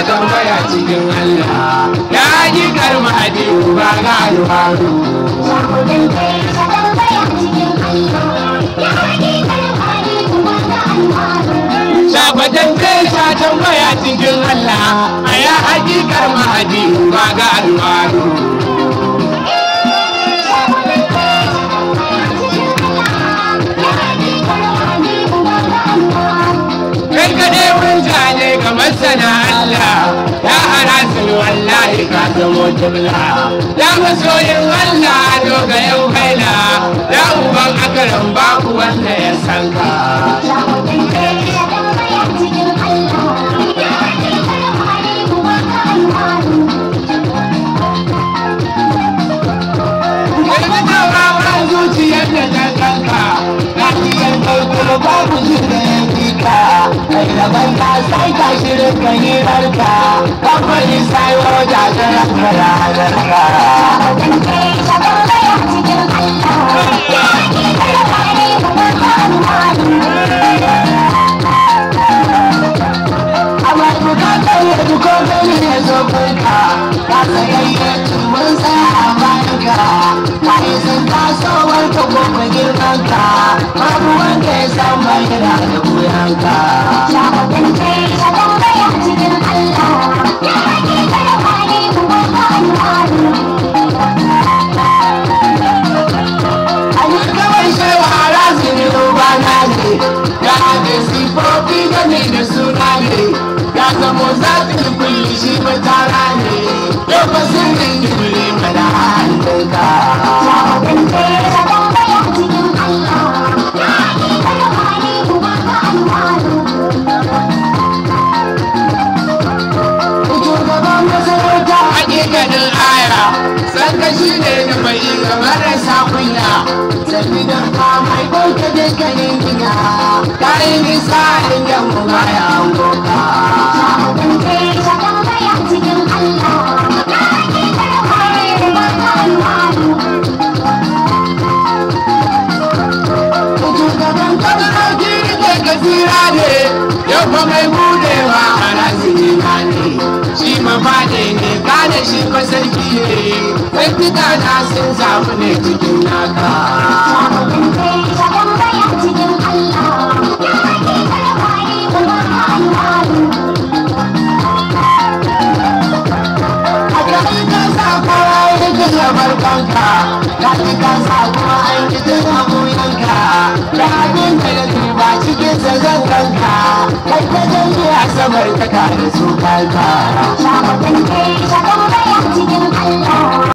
tambaya cikin Allah ya hakikar mahadi ba ga alwaru Shakwatan kai sha tambaya cikin Allah a ya hakikar mahadi ba ga alwaru Karkade mun jane kamar sana Allah ya harasun wallahi ka zamo jimla ya masoyin Allah doga yau kaila ya uban akaran baku wanda ya san ka zuciyar da ta kanka lafiyar kai babu shirin ka kai daban ka sai ka shirin ka hirarka kamfani sayo da zarafaradarka amma bukatar yadda ko gani ya zo kanka ka tsayayye tumun tsaya a bayanka ka yi sun tasowar ka gobe girman ka babu wanda ya san bayyana da buyanka shafatin kai ka tambaya cikin Allah ya haƙi kada kwani kuma ka alwaru a yi kawai shewa a razini ruba na ne ya haɗe sifofi gani da suna ne ya zamo zafin kulli shi matara ne yau ba sirrin gibiri mana hannunka shafatin kai ka tambaya cikin Allah ya haƙi kada kwani kuma ka alwaru shugaban masarauta hakikanin aya sanka shi ne da mai kamar rasa kunya sabida ka mai ɗauke dukkanin gina ka yi nisa in yamma baya angoka shafatin kai ka tambaya cikin Allah ya haƙi kada kwani kuma ka alwaru shugaban kadarauki rike kasira ne yau fa mai budewa a rasini na ne shi mafaɗe ne kada shi fa sarki ne sai fita na sun samu ne cikin naka shafatin kai ka tambaya cikin Allah ya haƙi kada kwani kuma ka alwaru a kai ka sa kowa ya ji labar kanka ka ji ka sa kuma an ji jin abuyanka da abin da ya ba cikin zazan kanka kai ta janye asabar ta kare su kanka shafatin kai ka tambaya cikin Allah